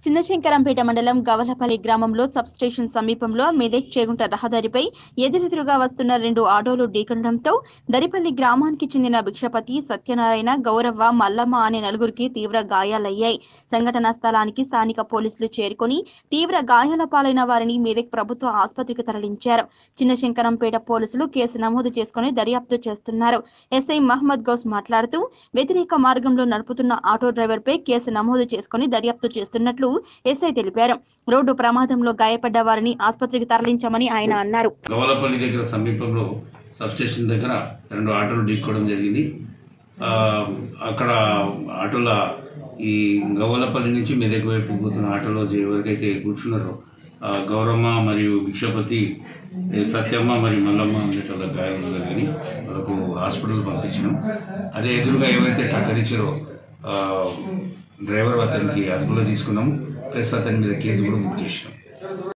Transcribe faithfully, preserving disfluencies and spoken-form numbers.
చిన్నశంకరంపేట మండలం గవలపల్లి గ్రామంలో సబ్స్టేషన్ సమీపంలో మెదక్ చేగుంట రహదారిపై ఎదురెదురుగా వస్తున్న రెండు ఆటోలు ఢీకొనడంతో దరిపల్లి గ్రామానికి చెందిన భిక్షపతి, సత్యనారాయణ, గౌరవ్వ, మల్లమ్మ అనే నలుగురికి తీవ్ర గాయాలయ్యాయి. సంఘటనా స్థలానికి స్థానిక పోలీసులు చేరుకుని తీవ్ర గాయాల పాలైన వారిని మెదక్ ప్రభుత్వ ఆసుపత్రికి తరలించారు. చిన్నశంకరంపేట పోలీసులు కేసు నమోదు చేసుకుని దర్యాప్తు చేస్తున్నారు. ఎస్ఐ మహమ్మద్ గౌస్ మాట్లాడుతూ వ్యతిరేక మార్గంలో నడుపుతున్న ఆటో డ్రైవర్పై కేసు నమోదు చేసుకుని దర్యాప్తు చేస్తున్నట్లు ఎస్ఐ తెలిపారు. రోడ్డు ప్రమాదంలో గాయపడ్డ వారిని ఆసుపత్రికి తరలించామని ఆయన అన్నారు. గవలపల్లి దగ్గర సమీపంలో సబ్స్టేషన్ దగ్గర రెండు ఆటోలు ఢీక్కోవడం జరిగింది. అక్కడ ఆటోల ఈ గవలపల్లి నుంచి మెదక్ వైపు పోతున్న ఆటోలో ఎవరికైతే కూర్చున్నారో గౌరమ్మ మరియు భిక్షపతి, సత్యమ్మ మరియు మల్లమ్మ అనేటోళ్ళ గాయాలు జరిగి వాళ్ళకు హాస్పిటల్ పంపించినాం. అదే ఎదురుగా ఏవైతే టక్కరిచ్చారో డ్రైవర్ అతనికి అదుపులో తీసుకున్నాము. ప్లస్ అతని మీద కేసు కూడా బుక్ చేసినాం.